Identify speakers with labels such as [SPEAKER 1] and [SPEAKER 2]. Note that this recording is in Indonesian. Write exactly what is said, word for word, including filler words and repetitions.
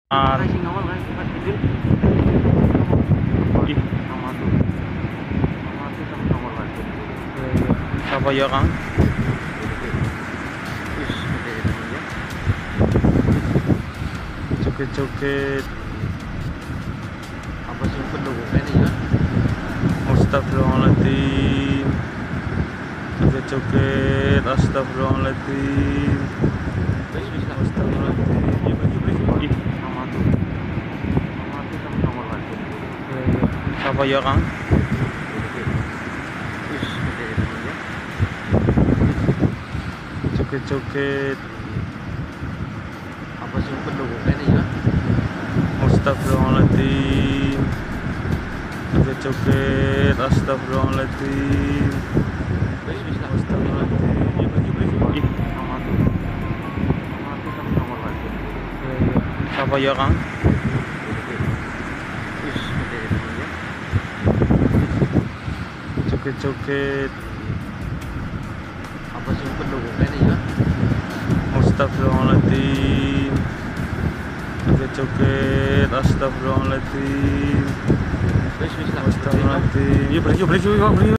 [SPEAKER 1] Ah,
[SPEAKER 2] Kasih nomor kan Mas Bidin.
[SPEAKER 1] ih,
[SPEAKER 2] Nomor tuh. Nomor tuh sama nomor lagi.
[SPEAKER 1] siapa ya Kang?
[SPEAKER 2] Wis gede namanya.
[SPEAKER 1] Joget-joget.
[SPEAKER 2] Apa sih perlu ini ya?
[SPEAKER 1] Astagfirullahaladzim. Joget-joget. Astagfirullahaladzim.
[SPEAKER 2] Wis wis lah.
[SPEAKER 1] Astagfirullahaladzim. Ya baju baju. Ih,
[SPEAKER 2] Nomor tuh. Nomor tuh sama nomor lagi.
[SPEAKER 1] siapa ya Kang?
[SPEAKER 2] Wis gede namanya.
[SPEAKER 1] Joget-joget.
[SPEAKER 2] Apa sih perlu ini ya?
[SPEAKER 1] Astagfirullahaladzim. Joget-joget. Astagfirullahaladzim.
[SPEAKER 2] Wis wis lah.
[SPEAKER 1] Astagfirullahaladzim. Ya baju baju. Ih,
[SPEAKER 2] Nomor tuh. Nomor tuh sama nomor lagi.
[SPEAKER 1] siapa ya Kang?
[SPEAKER 2] Wis gede namanya.
[SPEAKER 1] Joget-joget.
[SPEAKER 2] Apa sih perlu ini ya?
[SPEAKER 1] Astagfirullahaladzim. Joget-joget. Astagfirullahaladzim.
[SPEAKER 2] Wis wis lah.
[SPEAKER 1] Astagfirullahaladzim. Ya baju baju.